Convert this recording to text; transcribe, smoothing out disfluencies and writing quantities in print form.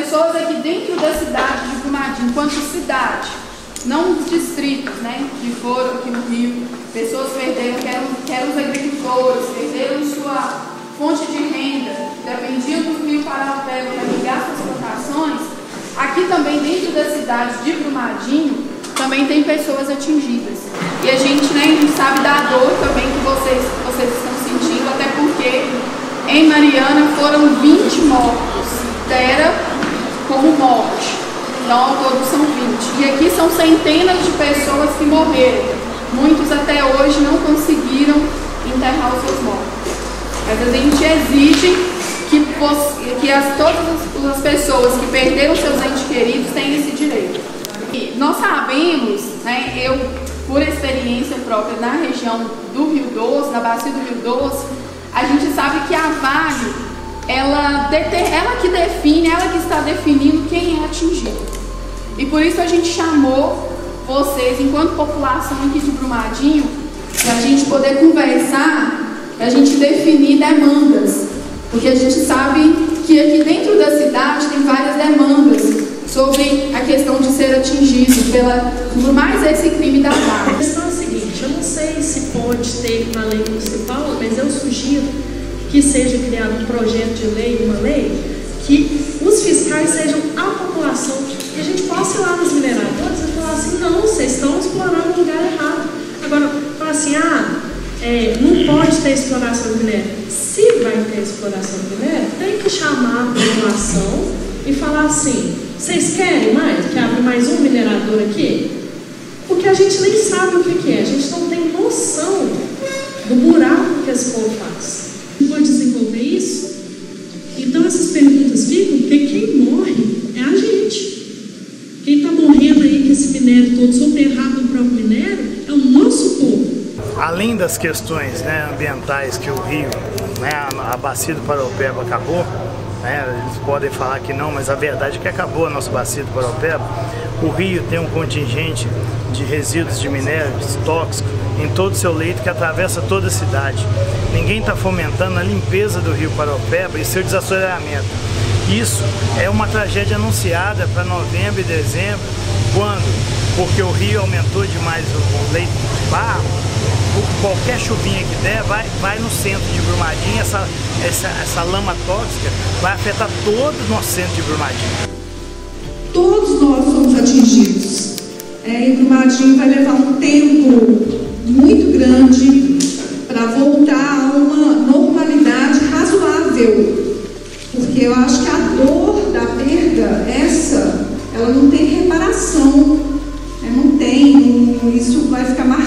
pessoas aqui dentro da cidade de Brumadinho, enquanto cidade, não os distritos, né, que foram aqui no Rio, pessoas perderam, que eram os agricultores, perderam sua fonte de renda, dependiam do Rio Paraupeba para ligar suas plantações. Aqui também, dentro da cidade de Brumadinho, também tem pessoas atingidas. E a gente, né, sabe da dor também que vocês estão sentindo, até porque em Mariana foram 20 mortos, dera como morte. Então, ao todo são 20. E aqui são centenas de pessoas que morreram. Muitos até hoje não conseguiram enterrar os seus mortos. Mas a gente exige que todas as pessoas que perderam seus entes queridos tenham esse direito. E nós sabemos, né, eu, por experiência própria na região do Rio Doce, na bacia do Rio Doce, a gente sabe que a Vale, ela que define, ela que está definindo quem é atingido. E por isso a gente chamou vocês, enquanto população aqui de Brumadinho, para a gente poder conversar, para a gente definir demandas. Porque a gente sabe que aqui dentro da cidade tem várias demandas sobre a questão de ser atingido por mais esse crime da Vale. A questão é a seguinte, eu não sei se pode ter uma lei municipal, mas eu sugiro que seja criado um projeto de lei, uma lei, que os fiscais sejam a população, que a gente possa ir lá nos mineradores e falar assim, não, vocês estão explorando o lugar errado. Agora, falar assim, não pode ter exploração de minério. Se vai ter exploração de minério, tem que chamar a população e falar assim, vocês querem mais? Que abra mais um minerador aqui? Porque a gente nem sabe o que é, a gente não tem noção do buraco que esse povo faz. Pode desenvolver isso? Então essas perguntas ficam porque quem morre é a gente. Quem está morrendo aí com esse minério todo soterrado no próprio minério é o nosso povo. Além das questões, né, ambientais que o rio, né, a bacia do Paraupeba acabou, né, eles podem falar que não, mas a verdade é que acabou a nossa bacia do Paraupeba. O rio tem um contingente de resíduos de minérios tóxicos em todo o seu leito que atravessa toda a cidade. Ninguém está fomentando a limpeza do rio Paraupeba e seu desassoreamento. Isso é uma tragédia anunciada para novembro e dezembro. Quando? Porque o rio aumentou demais o leito de barro. Qualquer chuvinha que der, vai no centro de Brumadinho, essa lama tóxica vai afetar todo o nosso centro de Brumadinho. Todos nós somos atingidos. E Brumadinho vai levar um tempo muito grande para voltar a uma normalidade razoável. Porque eu acho que a dor da perda, ela não tem reparação. Não tem, isso vai ficar